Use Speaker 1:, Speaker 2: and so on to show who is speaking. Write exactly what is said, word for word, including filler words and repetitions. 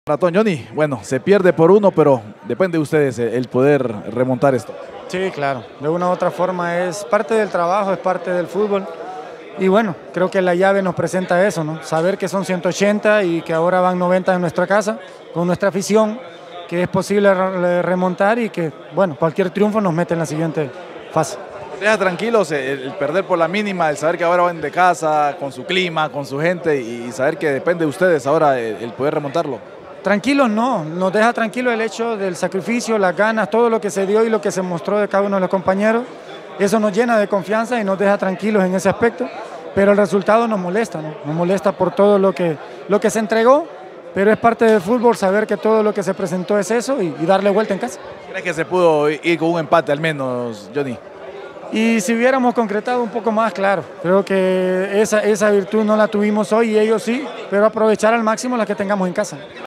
Speaker 1: Ratón Johnny, bueno, se pierde por uno, pero depende de ustedes el poder remontar esto.
Speaker 2: Sí, claro, de una u otra forma es parte del trabajo, es parte del fútbol. Y bueno, creo que la llave nos presenta eso, ¿no? Saber que son ciento ochenta y que ahora van noventa en nuestra casa, con nuestra afición, que es posible remontar y que, bueno, cualquier triunfo nos mete en la siguiente fase.
Speaker 1: Deja tranquilos el, el perder por la mínima, el saber que ahora van de casa, con su clima, con su gente y saber que depende de ustedes ahora el, el poder remontarlo.
Speaker 2: Tranquilos no, nos deja tranquilo el hecho del sacrificio, las ganas, todo lo que se dio y lo que se mostró de cada uno de los compañeros. Eso nos llena de confianza y nos deja tranquilos en ese aspecto, pero el resultado nos molesta, ¿no? Nos molesta por todo lo que, lo que se entregó, pero es parte del fútbol saber que todo lo que se presentó es eso y, y darle vuelta en casa.
Speaker 1: ¿Crees que se pudo ir con un empate al menos, Johnny?
Speaker 2: Y si hubiéramos concretado un poco más, claro, creo que esa, esa virtud no la tuvimos hoy y ellos sí, pero aprovechar al máximo la que tengamos en casa.